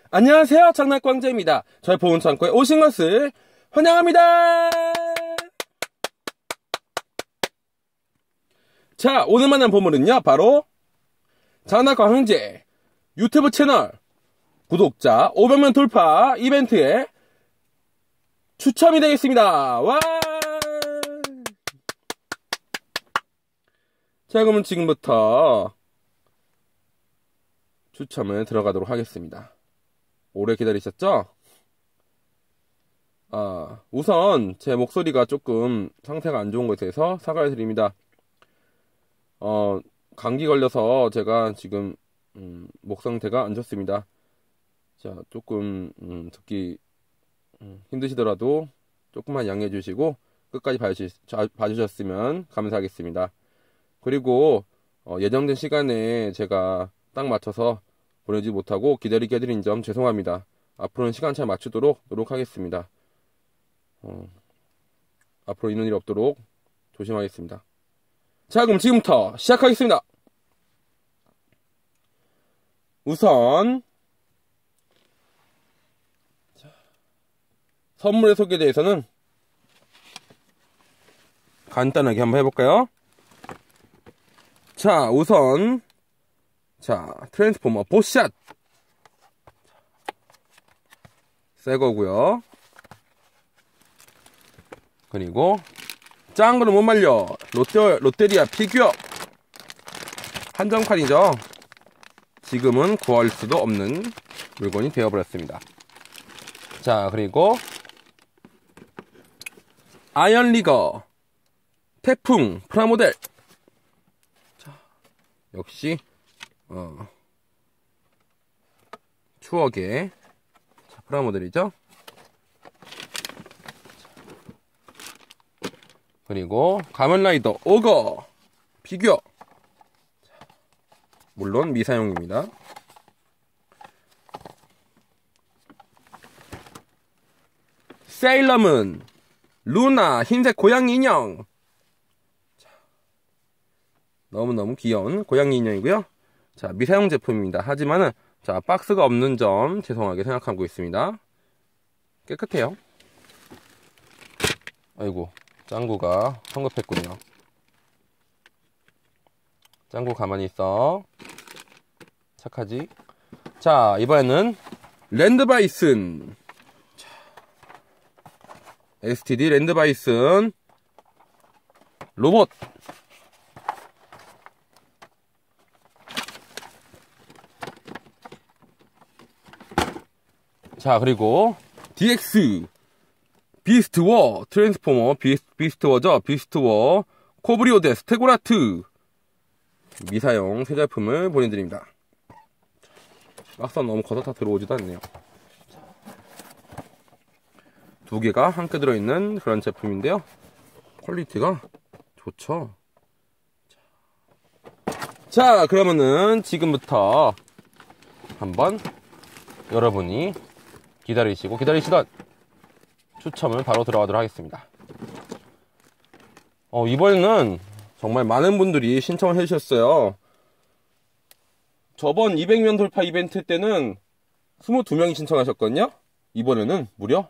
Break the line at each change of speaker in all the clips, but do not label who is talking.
안녕하세요, 장난광재입니다. 저희 보온창고에 오신 것을 환영합니다. 자, 오늘 만난 보물은요, 바로 장난광재 유튜브 채널 구독자 500명 돌파 이벤트의 추첨이 되겠습니다. 와! 자, 그러면 지금부터 추첨을 들어가도록 하겠습니다. 오래 기다리셨죠? 우선 제 목소리가 조금 상태가 안 좋은 것에 대해서 사과를 드립니다. 감기 걸려서 제가 지금 목 상태가 안 좋습니다. 자, 조금 듣기 힘드시더라도 조금만 양해해 주시고 끝까지 봐주셨으면 감사하겠습니다. 그리고 예정된 시간에 제가 딱 맞춰서 보내지 못하고 기다리게 해드린 점 죄송합니다. 앞으로는 시간 잘 맞추도록 노력하겠습니다. 앞으로 이런 일이 없도록 조심하겠습니다. 자, 그럼 지금부터 시작하겠습니다. 우선 선물의 소개에 대해서는 간단하게 한번 해볼까요? 자, 우선 트랜스포머 보샷 새 거고요. 그리고 짱구를 못 말려 롯데리아 피규어 한정판이죠. 지금은 구할 수도 없는 물건이 되어버렸습니다. 자, 그리고 아이언리거 태풍 프라모델. 자, 역시 추억의 프라모델이죠. 그리고 가면라이더 오거 피규어, 물론 미사용입니다. 세일러문 루나 흰색 고양이 인형. 너무너무 귀여운 고양이 인형이고요. 자, 미사용 제품입니다. 하지만은 박스가 없는 점 죄송하게 생각하고 있습니다. 깨끗해요. 아이고, 짱구가 성급했군요. 짱구 가만히 있어. 착하지? 자, 이번에는 랜드바이슨. STD 랜드바이슨 로봇. 자, 그리고 DX 비스트워 트랜스포머 비스트워죠. 비스트워 코브리오데 스테고라트 미사용 새 제품을 보내드립니다. 막상 너무 커서 다 들어오지도 않네요. 두 개가 함께 들어있는 그런 제품인데요. 퀄리티가 좋죠. 자, 그러면은 지금부터 한번 여러분이 기다리시던 추첨을 바로 들어가도록 하겠습니다. 이번에는 정말 많은 분들이 신청을 해주셨어요. 저번 200명 돌파 이벤트 때는 22명이 신청하셨거든요. 이번에는 무려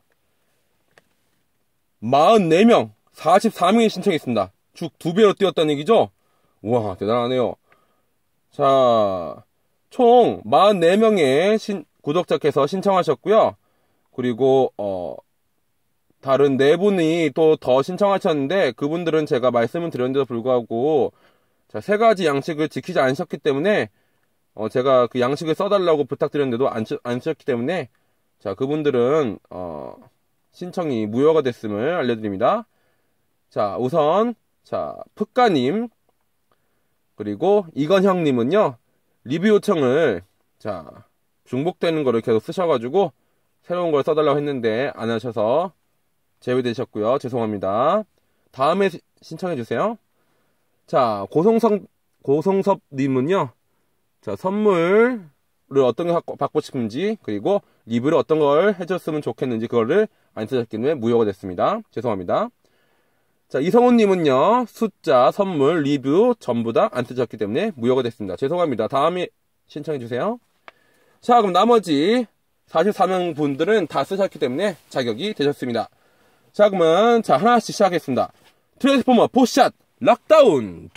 44명, 44명이 신청했습니다. 쭉 2배로 뛰었다는 얘기죠? 우와, 대단하네요. 자, 총 44명의 구독자께서 신청하셨고요. 그리고 다른 4분이 또 더 신청하셨는데 그분들은 제가 말씀을 드렸는데도 불구하고 자, 3가지 양식을 지키지 않으셨기 때문에 제가 그 양식을 써달라고 부탁드렸는데도 안 쓰셨기 때문에 자, 그분들은 신청이 무효가 됐음을 알려드립니다. 자, 우선 풋가님 그리고 이건형님은요, 리뷰 요청을 중복되는 거를 계속 쓰셔가지고 새로운 걸 써달라고 했는데 안 하셔서 제외되셨고요. 죄송합니다. 다음에 신청해주세요. 자, 고성섭님은요, 선물을 어떤 걸 받고 싶은지, 그리고 리뷰를 어떤 걸 해줬으면 좋겠는지, 그거를 안 쓰셨기 때문에 무효가 됐습니다. 죄송합니다. 자, 이성훈님은요, 숫자, 선물, 리뷰 전부 다 안 쓰셨기 때문에 무효가 됐습니다. 죄송합니다. 다음에 신청해주세요. 자, 그럼 나머지 44명 분들은 다 쓰셨기 때문에 자격이 되셨습니다. 자, 그러면 자 하나씩 시작하겠습니다. 트랜스포머 포샷 락다운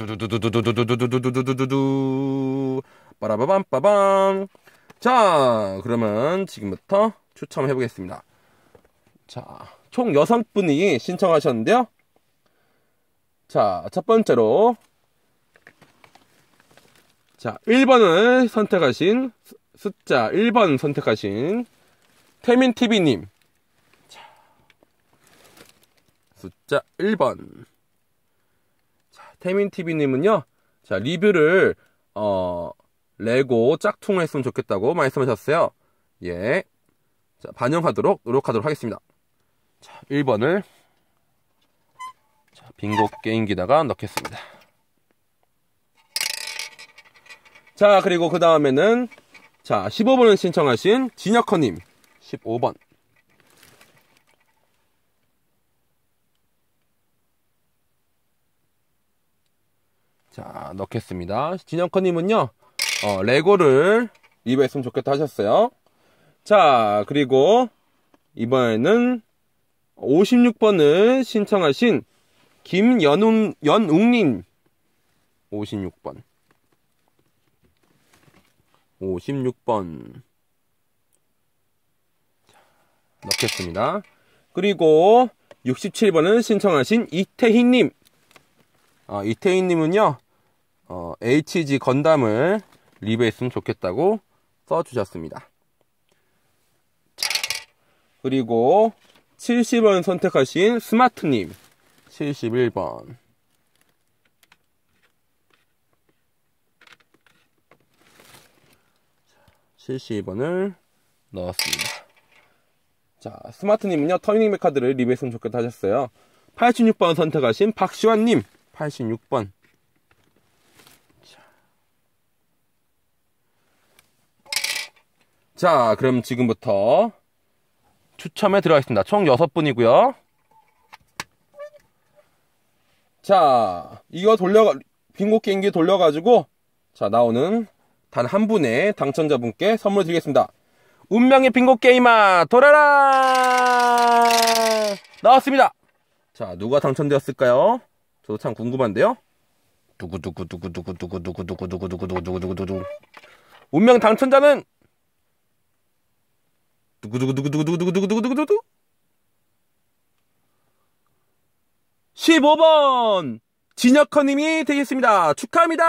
두두두두두두두두두두두두두 빠라바밤 빠밤. 자, 그러면 지금부터 추첨해 보겠습니다. 자, 총 6분이 신청하셨는데요. 자, 첫 번째로 자, 1번을 선택하신 숫자 1번 선택하신 태민TV님. 자, 숫자 1번. 자, 태민TV님은요, 자, 리뷰를, 레고 짝퉁을 했으면 좋겠다고 말씀하셨어요. 예. 자, 반영하도록 노력하도록 하겠습니다. 자, 1번을 자, 빙고 게임기다가 넣겠습니다. 자, 그리고 그 다음에는 자, 15번을 신청하신 진혁커님 15번. 자, 넣겠습니다. 진혁커님은요, 레고를 리뷰했으면 좋겠다 하셨어요. 자, 그리고 이번에는 56번을 신청하신 김연웅님 56번. 넣겠습니다. 그리고 67번을 신청하신 이태희님. 이태희님은요, HG 건담을 리뷰했으면 좋겠다고 써주셨습니다. 그리고 70번 선택하신 스마트님 71번. 72번을 넣었습니다. 자, 스마트님은요, 터미네이터 카드를 리뷰했으면 좋겠다 하셨어요. 86번 선택하신 박시환님 86번. 자, 그럼 지금부터 추첨에 들어가겠습니다. 총 6분이고요. 자, 이거 빙고 게임기 돌려가지고 자, 나오는 단 한 분의 당첨자분께 선물 드리겠습니다. 운명의 빙고 게임아 돌아라! 나왔습니다. 자, 누가 당첨되었을까요? 저도 참 궁금한데요. 두구두구두구두구두구두구두구두구두구두구두구두구두구. 운명 당첨자는 두구두구두구두구두구두구두구두구두구 15번 진혁커님이 되겠습니다. 축하합니다.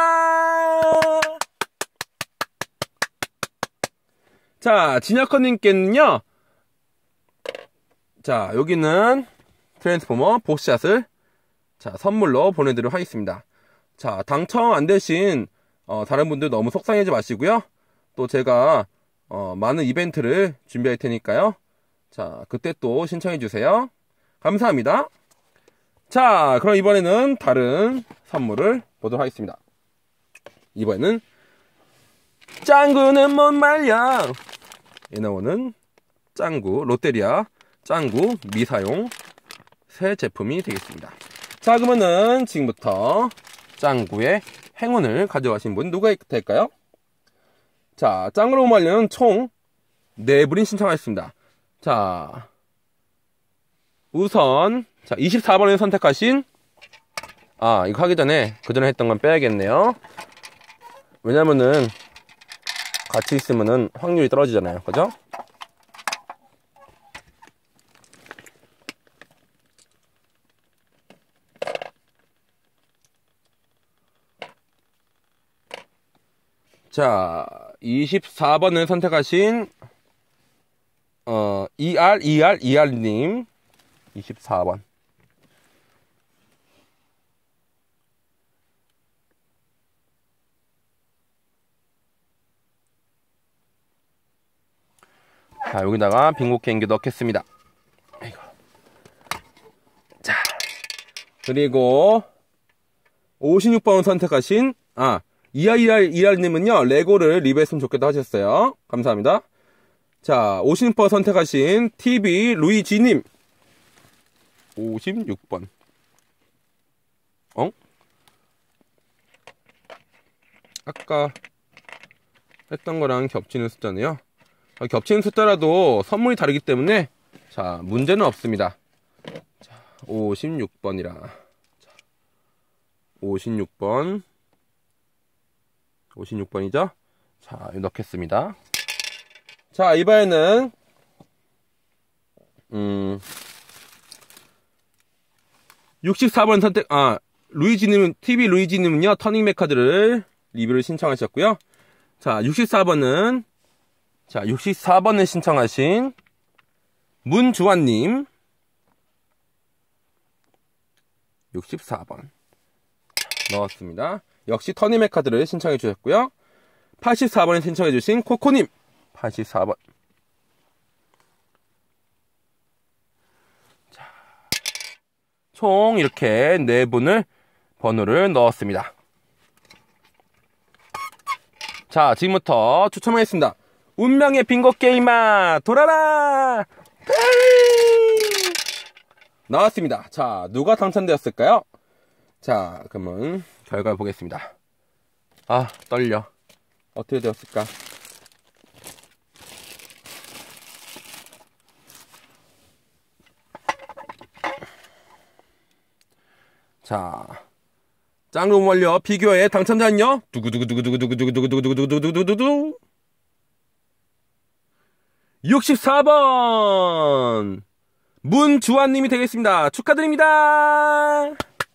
자, 진혁커님께는요, 자, 여기는 트랜스포머 보스샷을 자, 선물로 보내드리도록 하겠습니다. 자, 당첨 안 되신 다른 분들 너무 속상해하지 마시고요. 또 제가 많은 이벤트를 준비할 테니까요. 자, 그때 또 신청해 주세요. 감사합니다. 자, 그럼 이번에는 다른 선물을 보도록 하겠습니다. 이번에는 짱구는 못 말려 에 나오는 짱구 롯데리아 짱구 미사용 새 제품이 되겠습니다. 자, 그러면은 지금부터 짱구의 행운을 가져가신 분 누가 될까요? 자, 짱구로 못 말려는 총 4분이 신청하셨습니다. 자, 우선 자, 24번을 선택하신 이거 하기 전에 그 전에 했던 건 빼야겠네요. 왜냐면은 같이 있으면은 확률이 떨어지잖아요. 그죠? 자, 24번을 선택하신 ER님 24번. 자, 여기다가 빙고 게임기 넣겠습니다. 아이고. 자, 그리고 56번 선택하신 ER님은요, 레고를 리뷰했으면 좋겠다 하셨어요. 감사합니다. 자, 56번 선택하신 TV 루이지님 56번. 아까 했던 거랑 겹치는 숫자네요. 겹치는 숫자라도 선물이 다르기 때문에 자, 문제는 없습니다. 자, 56번이라. 자, 56번. 56번이죠? 자, 넣겠습니다. 자, 이번에는 64번 선택, 루이지님, TV 루이지님은요, 터닝맥 카드를 리뷰를 신청하셨고요. 자, 64번은, 자, 64번을 신청하신 문주환님. 64번. 넣었습니다. 역시 터닝맥 카드를 신청해 주셨고요. 84번에 신청해 주신 코코님. 84번. 자, 총 이렇게 4분을 번호를 넣었습니다. 자, 지금부터 추첨하겠습니다. 운명의 빙고 게임아 돌아라! 나왔습니다. 자, 누가 당첨되었을까요? 자, 그러면 결과 보겠습니다. 아, 떨려. 어떻게 되었을까? 자, 짱룸 완료 피규어의 당첨자는요? 두구두구두구두구두구두구두구두구두구두구두구 64번 문주환님이 되겠습니다. 축하드립니다.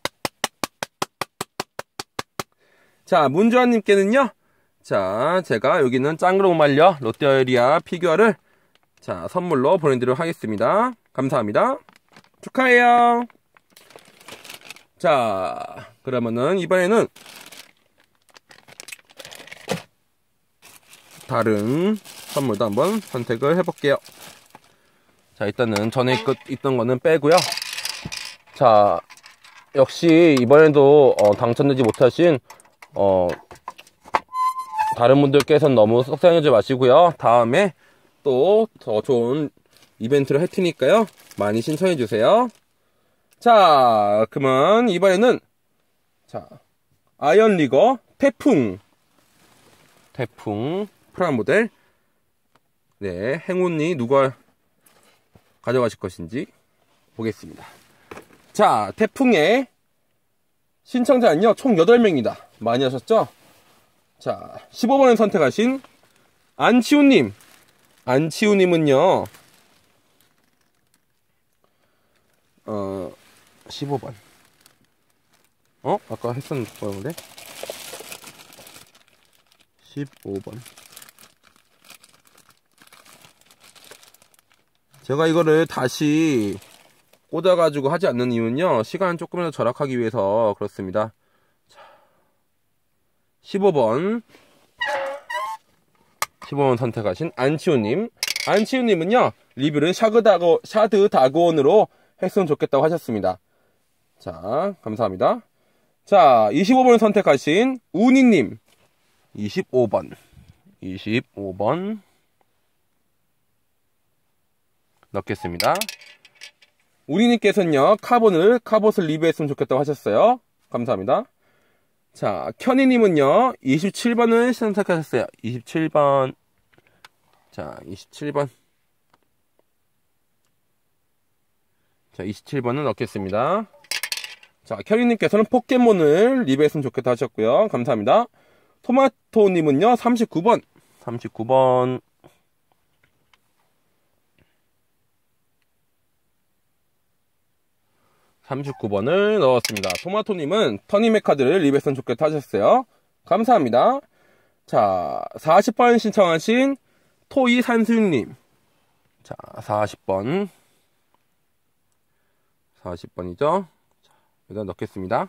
자, 문주환님께는요, 자, 제가 여기 있는 짱그로 말려 롯데리아 피규어를 자, 선물로 보내드리도록 하겠습니다. 감사합니다. 축하해요. 자, 그러면은 이번에는 다른 선물도 한번 선택을 해볼게요. 자, 일단은 전에 있던 거는 빼고요. 자, 역시 이번에도 당첨되지 못하신 다른 분들께서는 너무 속상해하지 마시고요. 다음에 또 더 좋은 이벤트를 할 테니까요. 많이 신청해 주세요. 자, 그러면 이번에는 자, 아이언리거 태풍 프라모델. 네, 행운이 누가 가져가실 것인지 보겠습니다. 자, 태풍의 신청자는요, 총 8명이다. 많이 하셨죠? 자, 15번을 선택하신 안치우님. 안치우님은요, 15번. 아까 했었는 거였는데? 15번. 제가 이거를 다시 꽂아가지고 하지 않는 이유는요, 시간 조금이라도 절약하기 위해서 그렇습니다. 자, 15번 선택하신 안치우님. 안치우님은요, 리뷰를 샤드다그온으로 했으면 좋겠다고 하셨습니다. 자, 감사합니다. 자, 25번을 선택하신 우니님. 25번 넣겠습니다. 우리님께서는요, 카봇을 리뷰했으면 좋겠다고 하셨어요. 감사합니다. 자, 켜니님은요, 27번을 선택하셨어요. 27번. 자, 27번. 자, 27번을 넣겠습니다. 자, 켜니님께서는 포켓몬을 리뷰했으면 좋겠다 하셨고요. 감사합니다. 토마토님은요, 39번. 39번을 넣었습니다. 토마토님은 터닝맥 카드를 리뷰했으면 좋겠다 하셨어요. 감사합니다. 자, 40번 신청하신 토이 산수육님. 자, 40번이죠. 자, 여기다 넣겠습니다.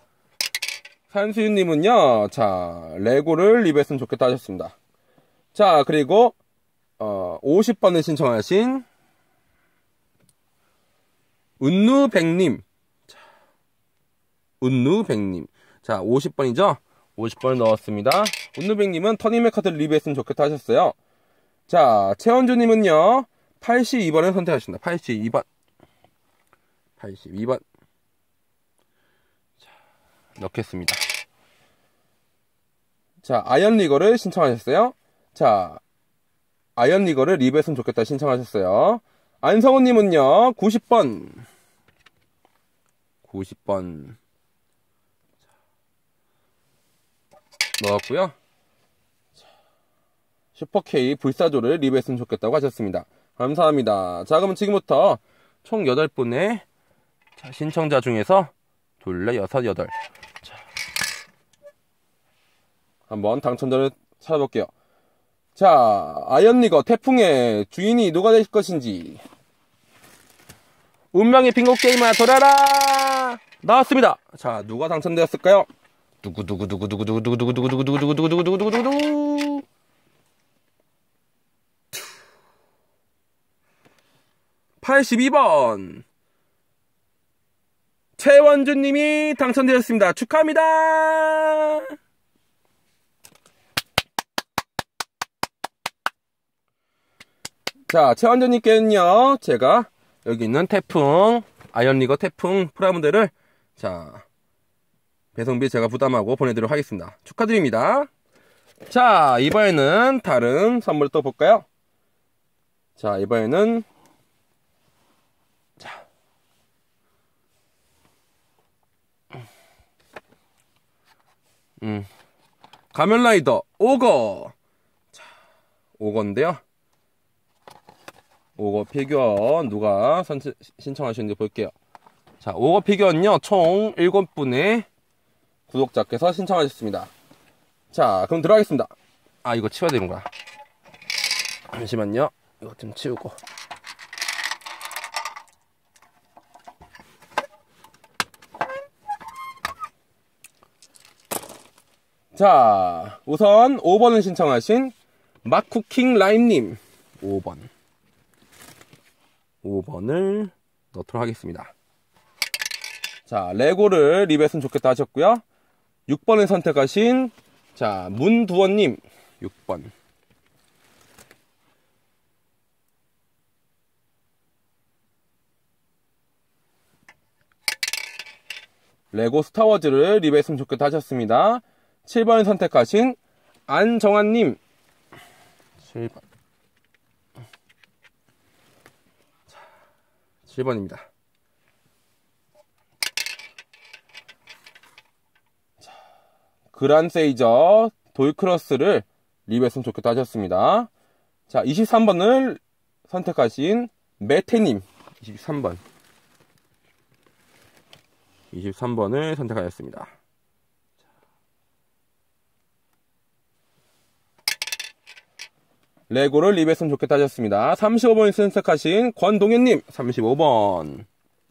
산수육님은요, 자, 레고를 리뷰했으면 좋겠다 하셨습니다. 자, 그리고, 50번을 신청하신 운누백님. 자, 운누백님. 자, 50번이죠? 50번을 넣었습니다. 운누백님은 터닝맥 카드를 리뷰했으면 좋겠다 하셨어요. 자, 최원주님은요, 82번을 선택하셨습니다. 82번. 자, 넣겠습니다. 자, 아이언리거를 신청하셨어요. 자, 아이언리거를 리뷰했으면 좋겠다 신청하셨어요. 안성훈님은요, 90번. 90번. 넣었고요. 슈퍼K 불사조를 리뷰했으면 좋겠다고 하셨습니다. 감사합니다. 자, 그럼 지금부터 총 8분의 신청자 중에서 둘레 6, 8. 자, 한번 당첨자를 찾아볼게요. 자, 아이언리거 태풍의 주인이 누가 될 것인지. 운명의 빙고 게임아 돌아라! 나왔습니다. 자, 누가 당첨되었을까요? 두구두구두구두구두구두구두구두구두구두구두구두구두구두구두구 82번 최원준님이 당첨되었습니다. 축하합니다. 자, 최원준님께는요, 제가 여기 있는 태풍 아이언리거 태풍 프라모델을 자 배송비 제가 부담하고 보내드리도록 하겠습니다. 축하드립니다. 자, 이번에는 다른 선물 또 볼까요? 자, 이번에는 자, 가면라이더 오거. 자, 오거인데요. 오거 피규어 누가 신청하셨는지 볼게요. 자, 오거 피규어는요, 총 7분의 구독자께서 신청하셨습니다. 자, 그럼 들어가겠습니다. 아, 이거 치워야 되는구나. 잠시만요. 이거 좀 치우고. 자, 우선 5번을 신청하신 마쿠킹 라임님 5번을 넣도록 하겠습니다. 자, 레고를 리뷰했으면 좋겠다 하셨고요. 6번을 선택하신 자, 문두원님 6번. 레고 스타워즈를 리뷰했으면 좋겠다 하셨습니다. 7번을 선택하신 안정환님 7번. 7번입니다. 그란세이저 돌크로스를 리뷰했으면 좋겠다 하셨습니다. 자, 23번을 선택하신 메테님 23번을 선택하였습니다. 레고를 리뷰했으면 좋겠다 하셨습니다. 35번을 선택하신 권동현님 35번.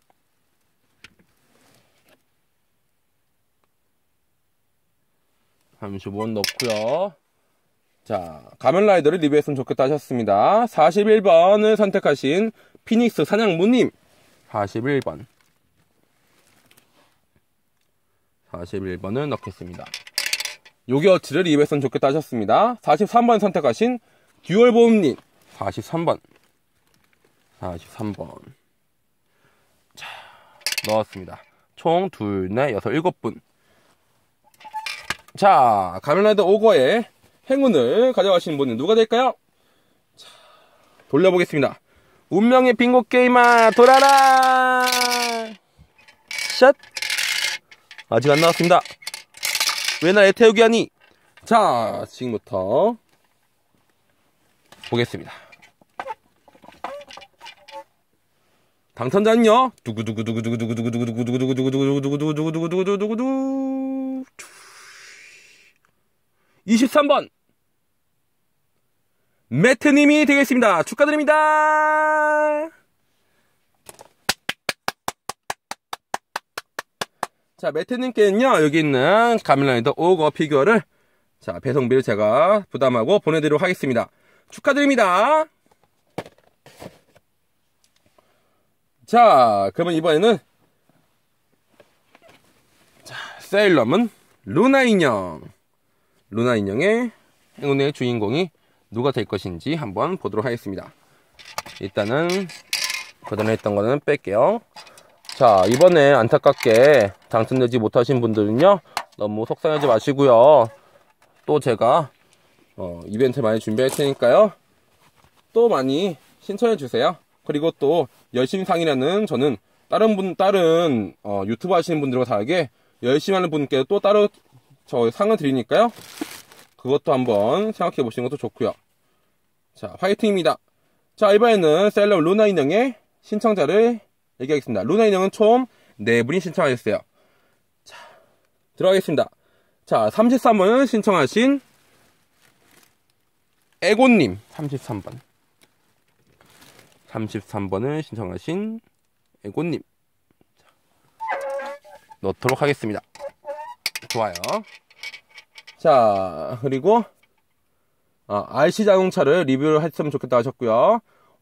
넣고요. 자, 가면라이더를 리뷰했으면 좋겠다 하셨습니다. 41번을 선택하신 피닉스 사냥무님 41번을 넣겠습니다. 요기어치를 리뷰했으면 좋겠다 하셨습니다. 43번 선택하신 듀얼보험님 43번. 자, 넣었습니다. 총 2, 4, 6, 7분. 자, 가면라이더 오거의 행운을 가져가시는 분은 누가 될까요? 자, 돌려보겠습니다. 운명의 빙고 게임아 돌아라! 샷! 아직 안 나왔습니다. 왜 나 애태우기 하니? 자, 지금부터 보겠습니다. 당첨자는요, 두구두구두구두구두구두구두구두구두구두구두구두구두구두구두구두구두구두구 23번 매트님이 되겠습니다. 축하드립니다. 자, 매트님께는요, 여기 있는 가면라이더 오거 피규어를 자, 배송비를 제가 부담하고 보내드리도록 하겠습니다. 축하드립니다. 자, 그러면 이번에는 자, 세일러문 루나 인형의 행운의 주인공이 누가 될 것인지 한번 보도록 하겠습니다. 일단은 그전에 했던 거는 뺄게요. 자, 이번에 안타깝게 당첨되지 못하신 분들은요, 너무 속상하지 마시고요. 또 제가 이벤트 많이 준비할 테니까요. 또 많이 신청해 주세요. 그리고 또 열심히 상이라는 저는 다른 유튜브 하시는 분들과 다르게 열심히 하는 분께 또 따로 저 상을 드리니까요. 그것도 한번 생각해 보시는 것도 좋고요. 자, 화이팅입니다. 자, 이번에는 셀럽 루나 인형의 신청자를 얘기하겠습니다. 루나 인형은 총 4분이 신청하셨어요. 자, 들어가겠습니다. 자, 33번은 신청하신 에고님 33번. 33번을 신청하신 에고님. 넣도록 하겠습니다. 좋아요. 자, 그리고 RC 자동차를 리뷰를 했으면 좋겠다 하셨고요.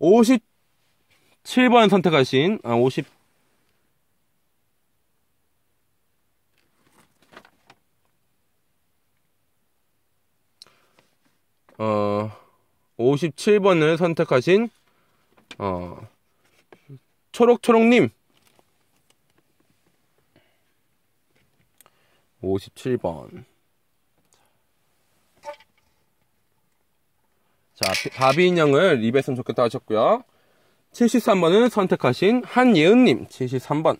57번 선택하신 57번을 선택하신 초록초록님 57번. 자, 바비 인형을 리뷰했으면 좋겠다 하셨고요. 73번을 선택하신 한예은님 73번.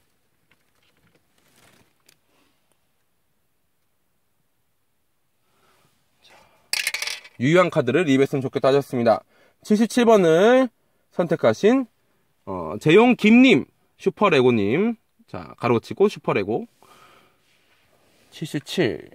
유효한 카드를 리뷰했으면 좋겠다 하셨습니다. 77번을 선택하신 재용김님 슈퍼레고님. 자, 가로치고 슈퍼레고 77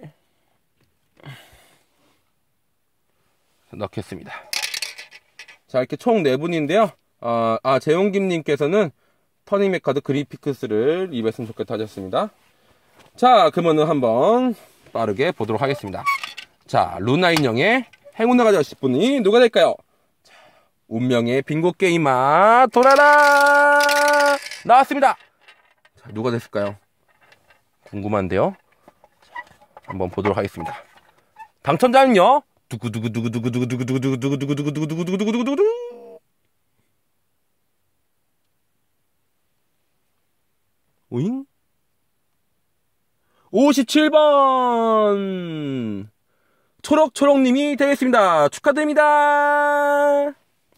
넣겠습니다. 자, 이렇게 총 4분인데요. 재용김님께서는 터닝맥 카드 그리피크스를 리뷰했으면 좋겠다 하셨습니다. 자, 그러면은 한번 빠르게 보도록 하겠습니다. 자, 루나 인형의 행운을 가져가실 분이 누가 될까요? 자, 운명의 빙고 게임아 돌아라! 나왔습니다. 자, 누가 됐을까요? 궁금한데요. 자, 한번 보도록 하겠습니다. 당첨자는요. 두구두구두구두구두구두구두구두구두구두구두구두구두구두구두구두구 오잉? 57번 초록초록님이 되겠습니다. 축하드립니다.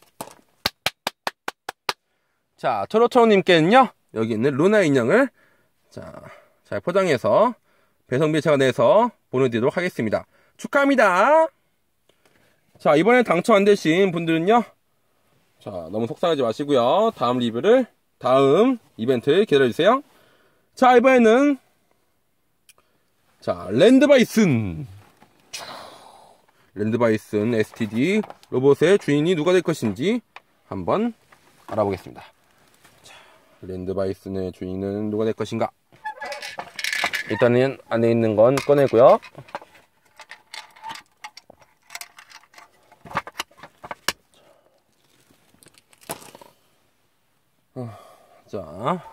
자, 초록초록님께는요, 여기 있는 루나 인형을 잘 포장해서 배송비 제가 내서 보내드리도록 하겠습니다. 축하합니다. 자, 이번에 당첨 안 되신 분들은요, 자, 너무 속상하지 마시고요. 다음 이벤트 기다려주세요. 자, 이번에는 자, 랜드바이슨 STD 로봇의 주인이 누가 될 것인지 한번 알아보겠습니다. 자, 랜드바이슨의 주인은 누가 될 것인가? 일단은 안에 있는 건 꺼내고요. 자,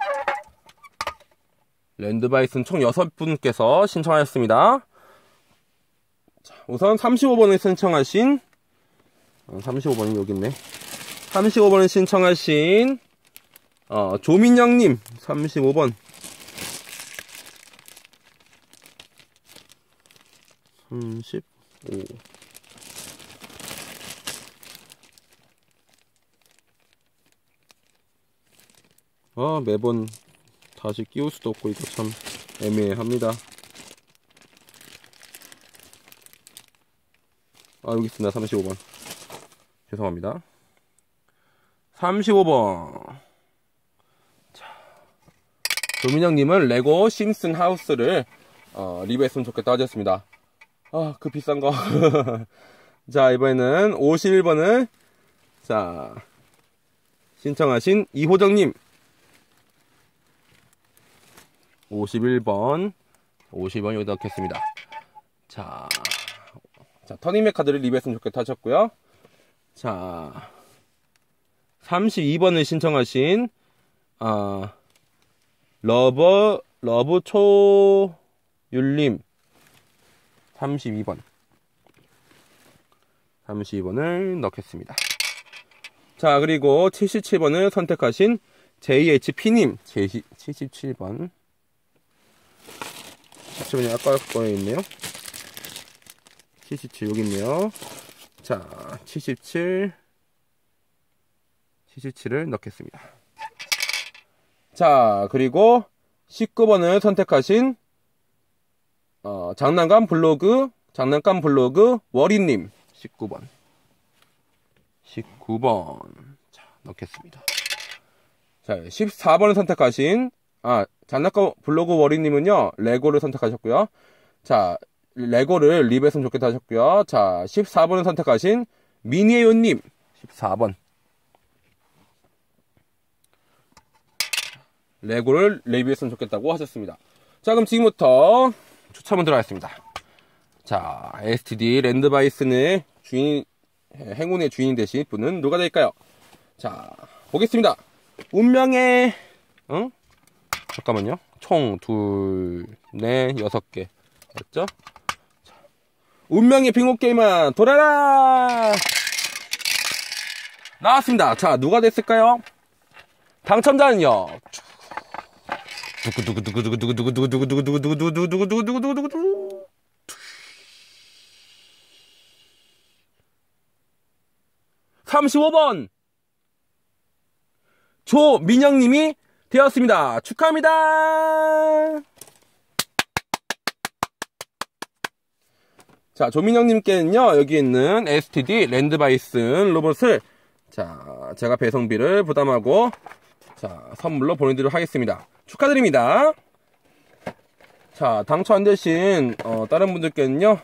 랜드바이슨 총 6분께서 신청하였습니다. 자, 우선 35번을 신청하신 35번이 여기 있네. 35번을 신청하신 조민영님 35번 35 매번 다시 끼울 수도 없고 이거 참 애매합니다. 여기 있습니다. 35번 죄송합니다. 35번 자, 조민영님은 레고 심슨 하우스를 리뷰했으면 좋겠다 하셨습니다. 그 비싼거 자, 이번에는 51번을 자 신청하신 이호정님 51번 여기다 넣겠습니다. 자, 터닝맥 카드를 리뷰했으면 좋겠다 하셨고요. 자, 32번을 신청하신 러브초율님 32번을 넣겠습니다. 자, 그리고 77번을 선택하신 JHP님 77번 77번이 아까 거에 있네요. 77 여기 있네요. 자, 77 TC7을 넣겠습니다. 자, 그리고 19번을 선택하신 장난감 블로그 워리님 19번. 자, 넣겠습니다. 자, 14번을 선택하신 장난감 블로그 워리님은요, 레고를 선택하셨고요. 자, 레고를 리뷰했으면 좋겠다 하셨고요. 자, 14번을 선택하신 미니에요님 14번. 레고를 리뷰했으면 좋겠다고 하셨습니다. 자, 그럼 지금부터 추첨을 들어가겠습니다. 자, STD 랜드바이슨의 행운의 주인 되신 분은 누가 될까요? 자, 보겠습니다. 운명의, 잠깐만요. 총 2, 4, 6개. 맞죠? 자, 운명의 빙고 게임은 돌아라! 나왔습니다. 자, 누가 됐을까요? 당첨자는요. 두구두구두구두구두구두구두구두구두구두구두구두구두구두구두구두구두구두구 35번 조민영님이 되었습니다. 축하합니다. 자, 조민영님께는요, 여기 있는 STD 랜드바이슨 로봇을 자, 제가 배송비를 부담하고 자, 선물로 보내드리도록 하겠습니다. 축하드립니다. 자, 당첨 안 되신 다른 분들께는요,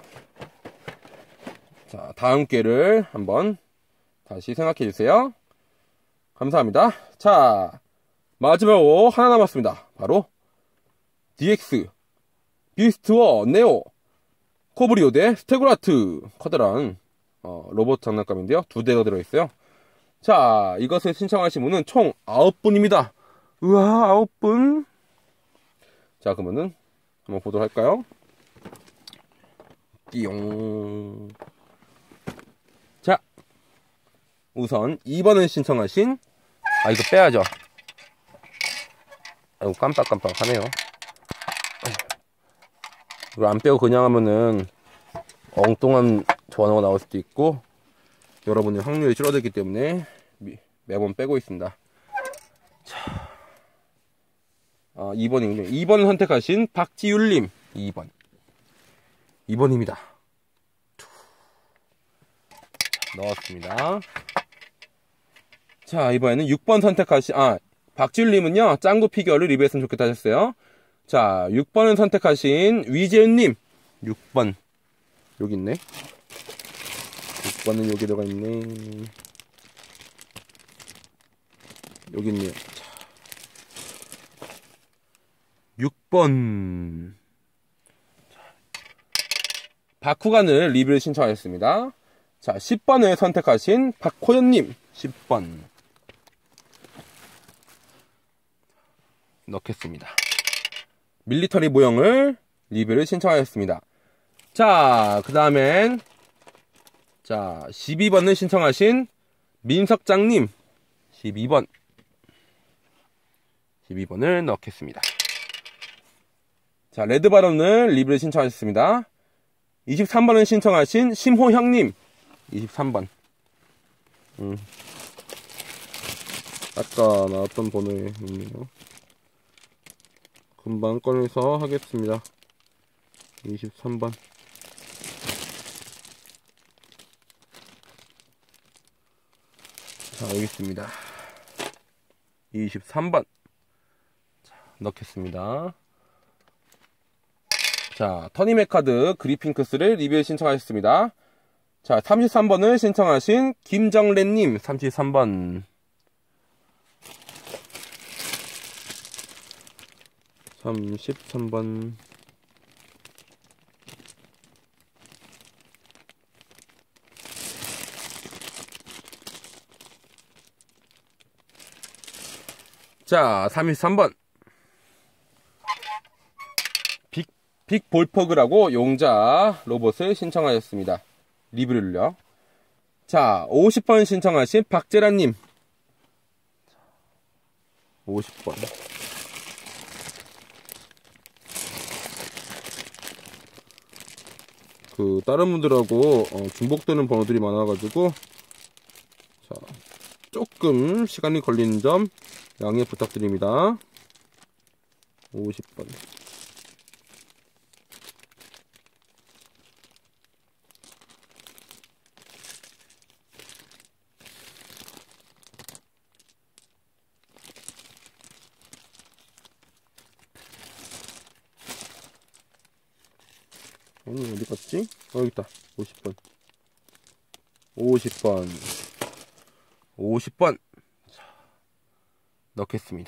자, 다음 기회를 한번 다시 생각해 주세요. 감사합니다. 자, 마지막으로 하나 남았습니다. 바로 DX 비스트워 네오 코브리오 대 스테고라트 커다란 로봇 장난감인데요. 2대가 들어있어요. 자, 이것을 신청하신 분은 총 9분입니다. 우와, 9분. 자, 그러면은 한번 보도록 할까요? 띠용. 자, 우선 2번을 신청하신 이거 빼야죠. 아이고, 깜빡깜빡하네요. 이거 안 빼고 그냥 하면은 엉뚱한 전화가 나올 수도 있고 여러분의 확률이 줄어들기 때문에 매번 빼고 있습니다. 자, 2번이군요. 2번을 선택하신 박지율님 2번입니다. 넣었습니다. 자, 이번에는 6번 선택하신 박지율님은요, 짱구 피규어를 리뷰했으면 좋겠다 하셨어요. 자, 6번을 선택하신 위재윤님 6번 여기 있네. 6번은 여기 들어가 있네. 여기 있네요. 자, 6번 바쿠간을 리뷰를 신청하셨습니다. 자, 10번을 선택하신 박호연님 10번 넣겠습니다. 밀리터리 모형을 리뷰를 신청하셨습니다. 자, 그 다음엔 자, 12번을 신청하신 민석장님 12번을 넣겠습니다. 자, 레드바론을 리뷰를 신청하셨습니다. 23번을 신청하신 심호형님 23번. 아까 나왔던 번호에 있네요. 금방 꺼내서 하겠습니다. 23번. 자, 여기 있습니다. 23번. 자, 넣겠습니다. 자, 터니메카드 그리핑크스를 리뷰 신청하셨습니다. 자, 33번을 신청하신 김정래님 33번. 자, 33번. 빅볼퍼그라고 용자 로봇을 신청하셨습니다. 리뷰를요. 자, 50번 신청하신 박재란님. 50번. 다른 분들하고 중복되는 번호들이 많아가지고, 자, 조금 시간이 걸리는 점 양해 부탁드립니다. 50번. 어디 갔지? 여기 있다. 50번. 50번. 50번. 자, 넣겠습니다.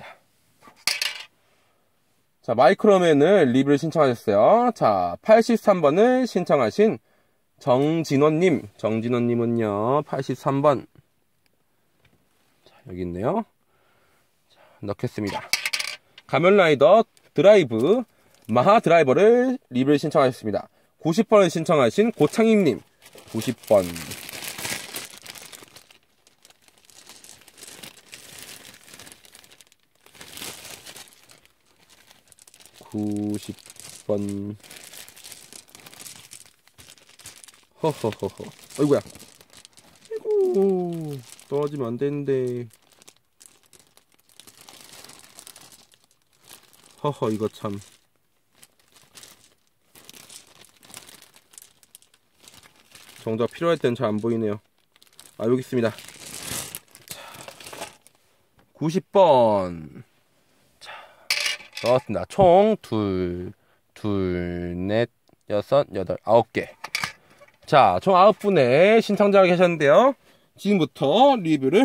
자, 마이크로맨을 리뷰를 신청하셨어요. 자, 83번을 신청하신 정진원님. 정진원님은요, 83번. 자, 여기 있네요. 자, 넣겠습니다. 가면라이더 드라이브, 마하 드라이버를 리뷰를 신청하셨습니다. 90번을 신청하신 고창익님. 90번. 90번. 허허허허. 어이구야. 아이고, 떨어지면 안 되는데. 허허, 이거 참. 정작 필요할 땐 잘 안 보이네요. 아, 여기 있습니다. 자, 90번. 자, 넣었습니다. 총 넷, 여섯, 여덟, 9개. 자, 총 9분의 신청자가 계셨는데요. 지금부터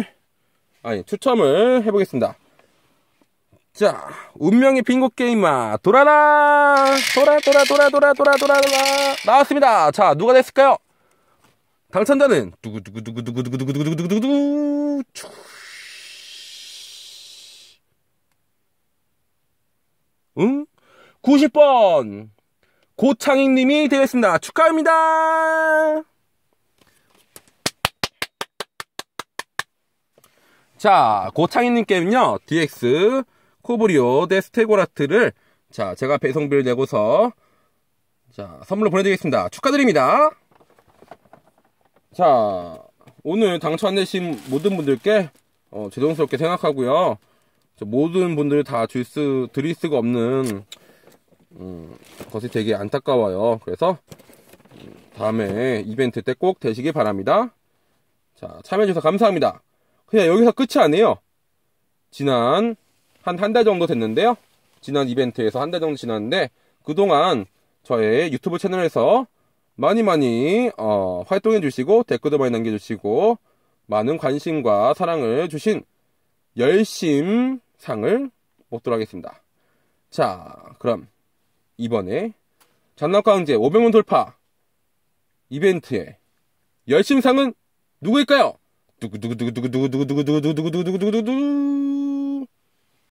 추첨을 해보겠습니다. 자, 운명의 빙고 게임아, 돌아라! 돌아! 나왔습니다. 자, 누가 됐을까요? 당첨자는 두구두구두구두구두구두구두구두구두구두구. 응? 90번 고창익님이 되겠습니다. 축하합니다. 자, 고창익님께는요, DX 코브리오 대 스테고라트를, 자, 제가 배송비를 내고서, 자, 선물로 보내드리겠습니다. 축하드립니다. 자, 오늘 당첨 안 되신 모든 분들께 죄송스럽게 생각하고요. 모든 분들 다 드릴 수가 없는 것이 되게 안타까워요. 그래서 다음에 이벤트 때 꼭 되시길 바랍니다. 자, 참여해주셔서 감사합니다. 그냥 여기서 끝이 아니에요. 지난 한 달 정도 됐는데요. 지난 이벤트에서 한 달 정도 지났는데, 그동안 저의 유튜브 채널에서 많이 활동해 주시고 댓글도 많이 남겨주시고 많은 관심과 사랑을 주신 열심상을 먹도록 하겠습니다. 자, 그럼 이번에 잔나강제 500원 돌파 이벤트의 열심상은 누구일까요? 두구두구두구두구두구두구두구두구두구두구두구